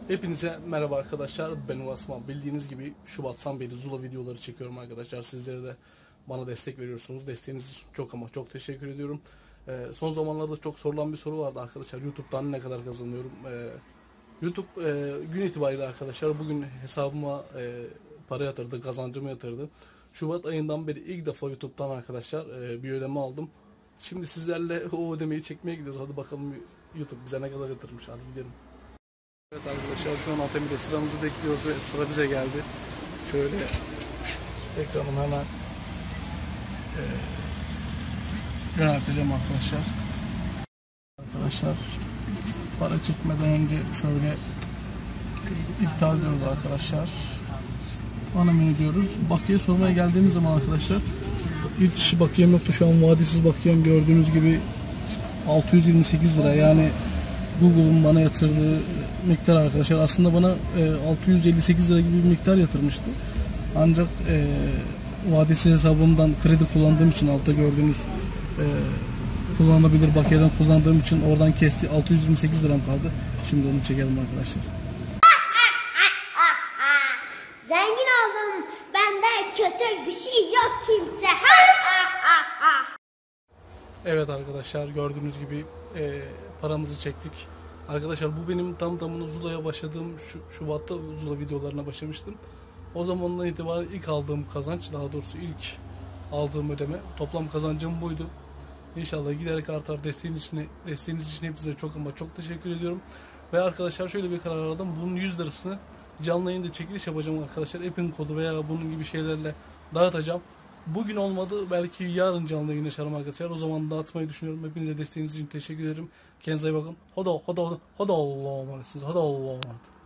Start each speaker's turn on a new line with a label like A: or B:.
A: Hepinize merhaba arkadaşlar, ben Uasman. Bildiğiniz gibi Şubat'tan beri Zula videoları çekiyorum arkadaşlar. Sizlere de bana destek veriyorsunuz. Desteğiniz için çok ama çok teşekkür ediyorum. Son zamanlarda çok sorulan bir soru vardı arkadaşlar. YouTube'dan ne kadar kazanıyorum? YouTube gün itibariyle arkadaşlar bugün hesabıma para yatırdı, kazancımı yatırdı. Şubat ayından beri ilk defa YouTube'dan arkadaşlar bir ödeme aldım. Şimdi sizlerle o ödemeyi çekmeye gidiyoruz. Hadi bakalım YouTube bize ne kadar yatırmış. Hadi gidelim. Evet arkadaşlar, şu an Atamide sıramızı bekliyoruz ve sıra bize geldi. Şöyle ekranımı hemen yönelteceğim arkadaşlar. Arkadaşlar para çekmeden önce şöyle iptal ediyoruz arkadaşlar. Ana menü diyoruz. Bakiye sormaya geldiğimiz zaman arkadaşlar hiç bakiyem yoktu, şu an vadisiz bakiyem gördüğünüz gibi 628 lira, yani Google'un bana yatırdığı miktar arkadaşlar. Aslında bana 658 lira gibi bir miktar yatırmıştı. Ancak vadesiz hesabımdan kredi kullandığım için, altta gördüğünüz kullanılabilir bakiyeden kullandığım için oradan kesti, 628 liram kaldı. Şimdi onu çekelim arkadaşlar.
B: Zengin oldum, bende kötü bir şey yok kimse.
A: Evet arkadaşlar, gördüğünüz gibi paramızı çektik. Arkadaşlar bu benim tam tamına Zula'ya başladığım Şubat'ta Zula videolarına başlamıştım. O zamandan itibaren ilk aldığım kazanç, daha doğrusu ilk aldığım ödeme, toplam kazancım buydu. İnşallah giderek artar. Desteğiniz için hepinize çok ama çok teşekkür ediyorum. Ve arkadaşlar şöyle bir karar aldım. Bunun 100 lirasını canlı yayında çekiliş yapacağım arkadaşlar. App'in kodu veya bunun gibi şeylerle dağıtacağım. Bugün olmadı, belki yarın canlı yayın açarım arkadaşlar. O zaman dağıtmayı düşünüyorum. Hepinize desteğiniz için teşekkür ederim. Kendinize iyi bakın. Hadi Allah'a emanetsiniz. Hadi Allah'a emanet.